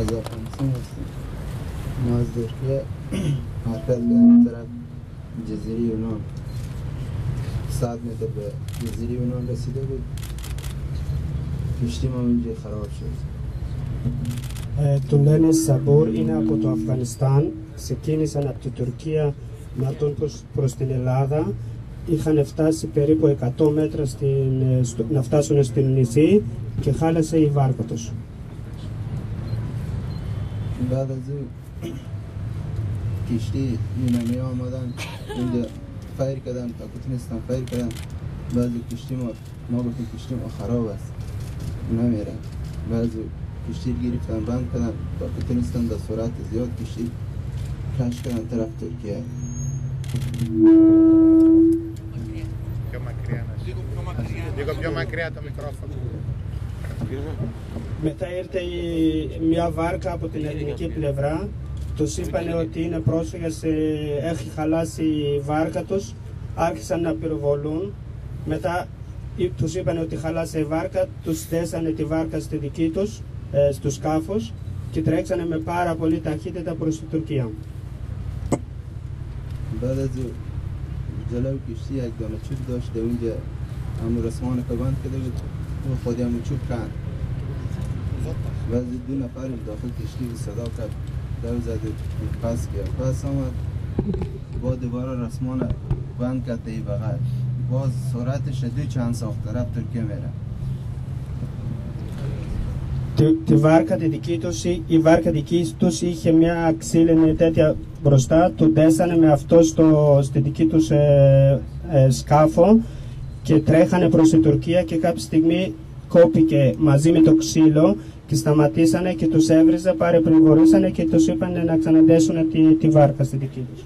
از افغانستان هستیم. ما از ترکیه حرکت کردیم طرف جزیره یونان. 100 متر به جزیره یونان رسیده بود. کشتی ما اینجا خراب شد. Του λένε Σαμπόρ, είναι από το Αφγανιστάν. Ξεκίνησαν από την Τουρκία να έρθουν προς την Ελλάδα. Είχαν φτάσει περίπου 100 μέτρα να φτάσουν στην νησί και χάλασε η βάρκα τους. بعد از این کشتی یونانی آمدن اینجا فایر کردن تا تونستن فایر کردن. بعضی کشتی ما گفتیم کشتی ما خراب است نمیره. بعضی کشتی گرفتن بند کردن تا تونستن در سرعت زیاد کشتی کش کردن طرف ترکیه. Λίγο πιο μακριά το μικρόφωνο. Μετά ήρθε μια βάρκα από την ελληνική πλευρά. Τους είπαν ότι είναι πρόσφυγες, έχει χαλάσει η βάρκα τους. Άρχισαν να πυροβολούν. Μετά τους είπαν ότι χαλάσει η βάρκα. Τους θέσανε τη βάρκα στη δική τους, στο σκάφος και τρέξανε με πάρα πολύ ταχύτητα προς την Τουρκία. بعد از جلو کشتی یک دانه چوب داشت اونجا همو رسمان که بند کرده بود و خودی همو چوب کند. بعد 2 نفرش داخل کشتی صدا کرد دو زد پس کرد. پس آمد با دوباره رسمان بند کرد ای بغل. باز سرعتش 2 چند ساخت طرف ترکیه میره. Τη βάρκα τη δική τους, η βάρκα δική τους είχε μια ξύλινη τέτοια μπροστά, του δέσανε με αυτό στη δική τους σκάφο και τρέχανε προς την Τουρκία και κάποια στιγμή κόπηκε μαζί με το ξύλο και σταματήσανε και τους έβριζε, παρεπληγορήσανε και τους είπαν να ξαναδέσουν τη βάρκα στη δική τους.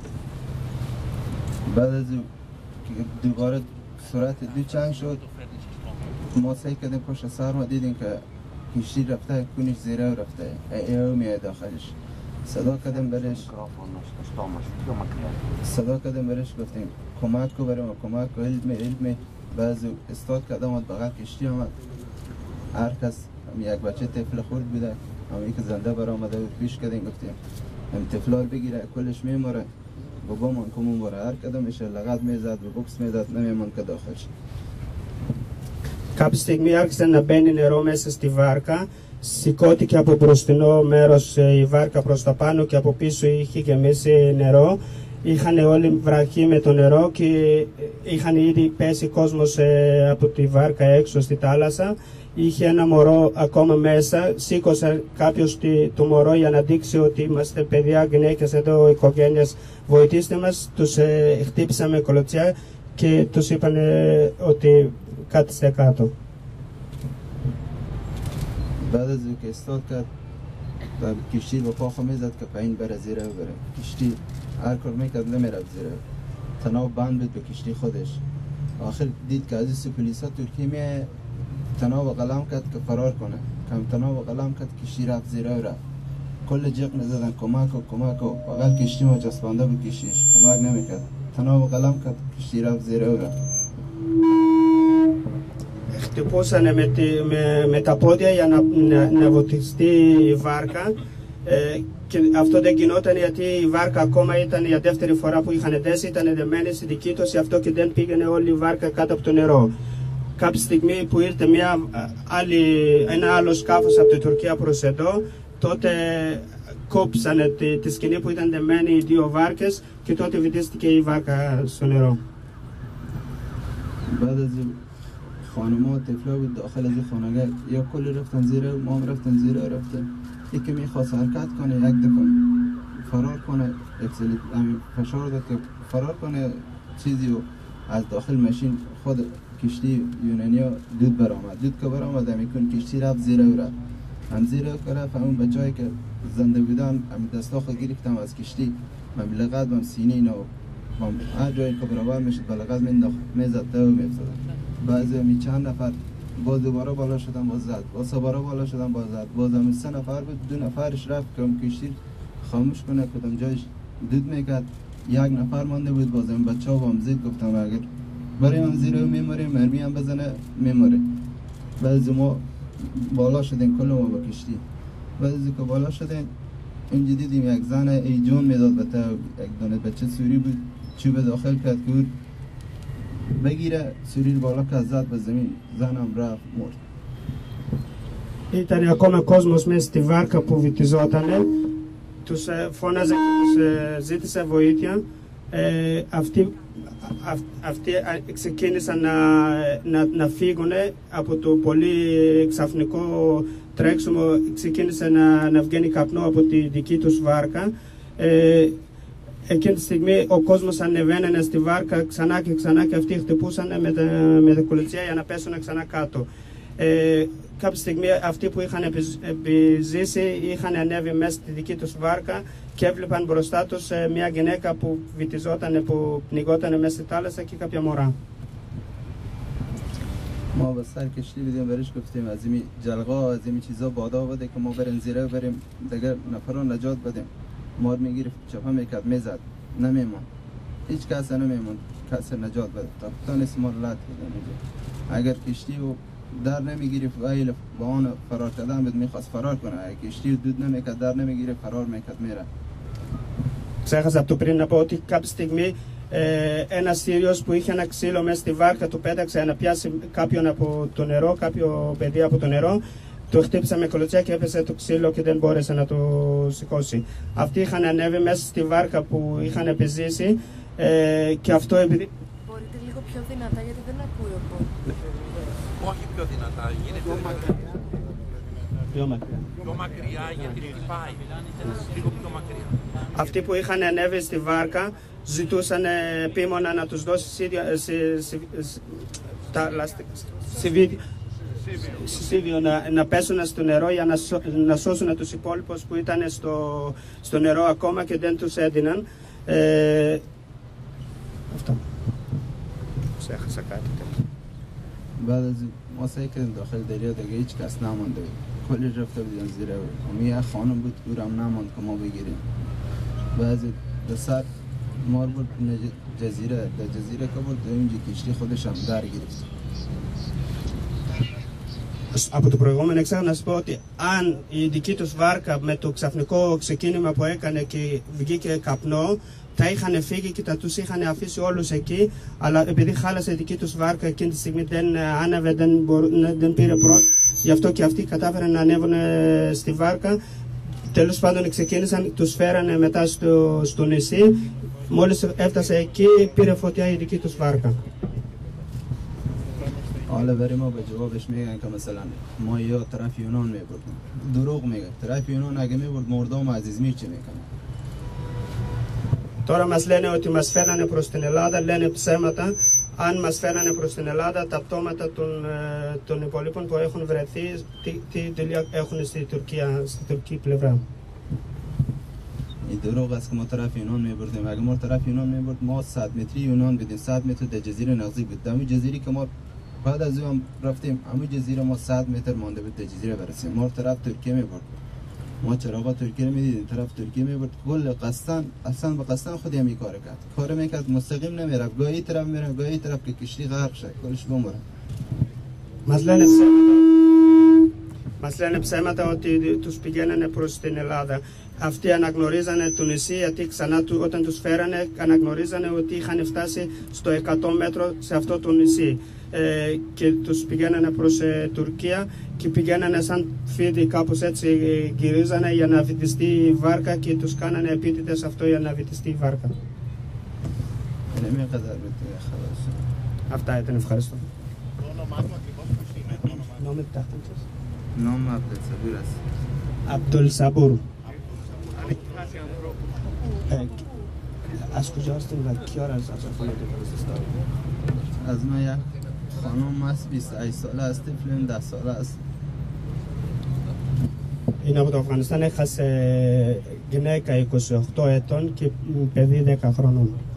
بعد از دوباره سرعت 2 چند شد ما سعی کردیم پشت سر ما دیدیم که کشتی رفته کنش زیره و رفته ایو میاد داخلش. صدا کردیم برش گفتیم کمک کو بریم کمک کو علم. بعض استاد کردم بغل کشتی آمد. هر کس یک بچه طفل خورد بوده اما که زنده برآمده بود پیش کردیم گفتیم هم طفلار بگیره کلش میمره بابا من کمون بره. هر کدومش لغت میزد و بوکس میداد نمیمون که داخل شد. Κάποια στιγμή άρχισε να μπαίνει νερό μέσα στη βάρκα. Σηκώθηκε από μπροστινό μέρος η βάρκα προς τα πάνω και από πίσω είχε γεμίσει νερό. Είχαν όλοι βραχεί με το νερό και είχαν ήδη πέσει κόσμος από τη βάρκα έξω στη θάλασσα. Είχε ένα μωρό ακόμα μέσα. Σήκωσε κάποιος το μωρό για να δείξει ότι είμαστε παιδιά, γυναίκες εδώ, οικογένειες. Βοηθήστε μας. Τους χτύπησαν με κολοτσιά και τους είπαν ότι κάτσε κάτω. بعد از اینکه استاد کرد کشتی با پا خمی زد که پایین بره زیره و بره. کشتی هر کار میکرد نمیره زیره. تناب بند بود به کشتی خودش. آخر دید که از این پلیسا ترکیه میه تناب قلم کرد که فرار کنه. کم تناب قلم کرد کشتی رفت زیره و رفت. کل جیغ نزدن کمک و بغل کشتی ما چسبانده بود کشتیش کمک نمیکرد. تناب قلم کرد کشتی رفت زیره و رفت. Χτυπούσανε με τα πόδια για να βοτιστεί η βάρκα και αυτό δεν γινόταν γιατί η βάρκα ακόμα ήταν η δεύτερη φορά που είχαν δέσει, ήταν δεμένη στη δική τους, γι' αυτό και δεν πήγαινε όλη η βάρκα κάτω από το νερό. Κάποια στιγμή που ήρθε ένα άλλο σκάφος από την Τουρκία προς εδώ, τότε κόψανε τη σκηνή που ήταν δεμένη οι 2 βάρκες και τότε βυθίστηκε η βάρκα στο νερό. خانما و طفلا بود داخل از خانگاه یا کل رفتن زیره و ما هم رفتن زیره و رفتن. یکی میخواست حرکت کنه یک دفعه فرار کنه فشار داد که فرار کنه چیزی و از داخل ماشین خود کشتی یونانیا دود برآمد. دود که برآمد همیکن کشتی رفت زیره و رفت. هم زیره که رفت همون بچه‌ای که زنده بودن هم دستا خود گرفتم از کشتی من بلغت بهم سینه اینا هر جایی که برابر میشد بلغت میزد تو میفزدن. بعضی همی چند نفر باز دوباره بالا شدن باز زد باز دوباره بالا شدن باز زد باز همی 3 نفر بود 2 نفرش رفت که کشتی خاموش کنه کدام جایش دود میکرد. 1 نفر مانده بود باز هم بچه ها با هم زید گفتم اگر بریم هم زیره میموریم مرمی هم بزنه میموره. بعضی ما بالا شدیم کل ما با کشتی بعد از که بالا شدیم اینجا دیدیم یک زن ای جون میداد به تا یک دانه بچه سوری بود چوب داخل کرد که بگیره سوری بالا که زد به زمین زنم رفت مرد. Ήταν ακόμα κόσμος μέσα στη βάρκα που βυθιζότανε, τους φώναζε και τους ζήτησε βοήθεια. Αυτοί ξεκίνησαν να φύγουν από το πολύ ξαφνικό τρέξιμο, ξεκίνησε να βγαίνει καπνό από τη δική τους βάρκα. Εκείνη τη στιγμή ο κόσμος ανεβαίνανε στη βάρκα ξανά και ξανά και αυτοί χτυπούσαν με τα κουλουτσιά για να πέσουν ξανά κάτω. Κάποια στιγμή αυτοί που είχαν επιζήσει είχαν ανέβει μέσα στη δική τους βάρκα και έβλεπαν μπροστά τους μια γυναίκα που βυθιζόταν, που πνιγόταν μέσα στη θάλασσα και κάποια μωρά. ما به سر کشتی بدیم برش گفتیم از این جلغا از این چیزا بادا بده که ما بریم زیره بریم دیگه نفران نجات بدیم. مار میگیرفت چپا میکرد میزد نمیمون هیچ کس نمیمون کس نجات بده. کاپیتان اسمار لات اگر کشتی و در نمیگیری وایل با آن فرار کردن بد میخواست فرار کنه کشتی دود نمیکرد در نمیگیره فرار میکرد میره. Ξέχασα από το πριν να πω ότι κάποια στιγμή ένας Σύριος που είχε ένα ξύλο μέσα στη βάρκα του πέταξε να πιάσει κάποιον από το νερό, κάποιο παιδί από το νερό, το χτύπησε με κολοτσιά και έπεσε το ξύλο και δεν μπόρεσε να το σηκώσει. Αυτοί είχαν ανέβει μέσα στη βάρκα που είχαν επιζήσει και αυτό επειδή... Μπορείτε λίγο πιο δυνατά γιατί δεν ακούει ο κόσμος. Όχι πιο δυνατά, γίνεται Πιο μακριά. πιο μακριά γιατί χτυπάει. Λίγο πιο μακριά. Αυτοί που είχαν ανέβει στη βάρκα ζητούσαν επίμονα να τους δώσει σίδιο να πέσουν στο νερό για να σώσουν τους υπόλοιπους που ήταν στο νερό ακόμα και δεν τους έδιναν. Αυτό. Ξέχασα κάτι τέτοιο. بعد از ما سعی کردیم داخل دریا دیگه هیچ کس نمانده بود کلی رفته بودن زیره و یه خانم بود دورم نماند که ما بگیریم. بعد به سر مار بود جزیره در جزیره که بود اینجا کشتی خودش هم در گرفت. Από το προηγούμενο εξάγω να σας πω ότι αν η δική τους βάρκα με το ξαφνικό ξεκίνημα που έκανε και βγήκε καπνό θα είχαν φύγει και θα τους είχαν αφήσει όλους εκεί, αλλά επειδή χάλασε η δική τους βάρκα εκείνη τη στιγμή δεν άναβε, δεν πήρε πρώτο, γι' αυτό και αυτοί κατάφεραν να ανέβουν στη βάρκα. Τέλος πάντων ξεκίνησαν, τους φέρανε μετά στο νησί, μόλις έφτασε εκεί πήρε φωτιά η δική τους βάρκα. حالا برای ما به جوابش میگن که مثلا ما یا طرف یونان میبردیم دروغ میگه طرف یونان اگه میبرد مردم عزیز چی میکنه. Τώρα μας λένε ότι μας φέρνανε προς την Ελλάδα, λένε ψέματα. Αν μας φέρνανε προς την Ελλάδα, τα πτώματα των υπολείπων που έχουν βρεθεί, τι δουλειά έχουν στη τουρκική πλευρά. این دروغ است که ما طرف یونان میبردیم اگه ما طرف یونان میبرد ما 100 متری یونان بدیم 100 متر در جزیره نغزی بود در همون جزیره که ما بعد از اون رفتیم همون جزیره ما 100 متر مانده بود در جزیره برسیم ما طرف ترکیه میبرد ما چراغا ترکیه رو میدیدیم طرف ترکیه میبرد کل قصدن اصلا به قصدن خود هم کار کرد کار میکرد مستقیم نمیرفت گاهی طرف میره گاهی طرف که کشتی غرق شه کلش بمره. Μας λένε ψέματα ότι τους πηγαίνανε προς την Ελλάδα. Αυτοί αναγνωρίζανε το νησί γιατί ξανά όταν τους φέρανε αναγνωρίζανε ότι είχαν φτάσει στο 100 μέτρο σε αυτό το νησί. Και τους πηγαίνανε προς Τουρκία και πηγαίνανε σαν φίδι κάπως έτσι γυρίζανε για να βυθιστεί η βάρκα και τους κάνανε επίτηδες αυτό για να βυθιστεί η βάρκα. Αυτά ήταν, ευχαριστώ. Το όνομά του ακριβώς πώς είναι. نام عبدالصبور است. عبدالصبور. از کجا هستیم و کیا را از افغانستان فرستاد؟ از من یک خانم است 28 ساله است طفلم 10 ساله است. Είναι από το Αφγανιστάν, έχασε γυναίκα 28 ετών και παιδί 10 χρονών.